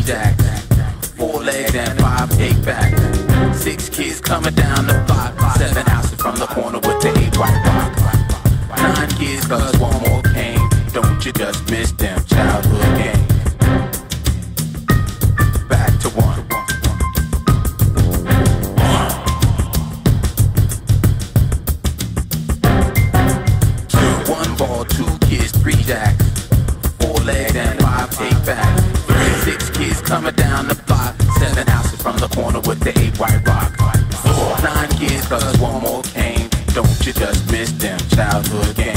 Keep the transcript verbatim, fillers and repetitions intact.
jacks, four legs and five eight backs. Six kids coming down the block, seven houses from the corner with the eight white rock. Nine kids cause one more came, don't you just miss them childhood games. Back to one. Two, one ball, two kids, three jacks, four legs and five eight backs. Six kids coming down the block, seven houses from the corner with the eight white rock. Four, nine kids cause one more came, don't you just miss them childhood games.